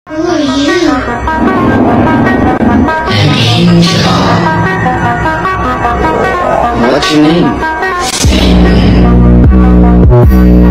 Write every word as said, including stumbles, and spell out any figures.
Who are you? An angel. What's your name? Satan.